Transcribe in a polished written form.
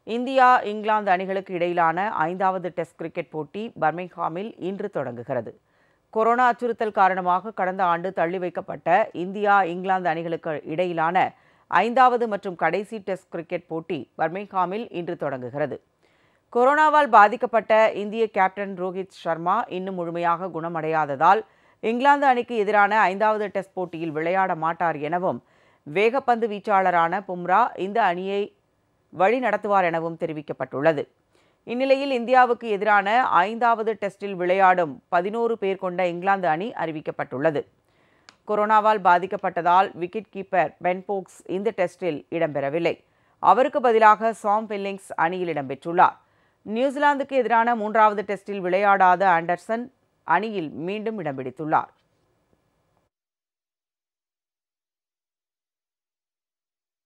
India, England அணிகளுக்கு இடையிலான 5வது டெஸ்ட் கிரிக்கெட் போட்டி பர்மிங்ஹாமில் இன்று தொடங்குகிறது. கொரோனா அச்சுறுத்தல் காரணமாக கடந்த ஆண்டு தள்ளி வைக்கப்பட்ட இந்தியா, இங்கிலாந்து அணிகளுக்கு இடையிலான 5வது மற்றும் கடைசி டெஸ்ட் கிரிக்கெட் போட்டி பர்மிங்ஹாமில் இன்று தொடங்குகிறது. கொரோனாவால் பாதிக்கப்பட்ட இந்திய கேப்டன் ரோஹித் சர்மா இன்னும் முழுமையாக குணமடையாததால் இங்கிலாந்து அணிக்கு எதிரான 5வது டெஸ்ட் போட்டியில் விளையாட மாட்டார் எனவும், வேகப்பந்து வீச்சாளரான பும்ரா இந்த அணியை வழி நடத்துவார் எனவும் தெரிவிக்கப்பட்டுள்ளது. இந்நிலையில் இந்தியாவுக்கு எதிரான 5வது டெஸ்டில் விளையாடும் 11 பேர் கொண்ட இங்கிலாந்து அணி அறிவிக்கப்பட்டுள்ளது. கொரோனாவால் பாதிக்கப்பட்டதால் விக்கெட் கீப்பர் பென் ஸ்டோக்ஸ் இந்த டெஸ்டில் இடம்பெறவில்லை. அவருக்கு பதிலாக சாம் பில்லிங்ஸ் அணியில் இடம்பெற்றுள்ளார். நியூசிலாந்துக்கு எதிரான 3வது டெஸ்டில் விளையாடாத ஆண்டர்சன் அணியில் மீண்டும் இடம் பிடித்துள்ளார்.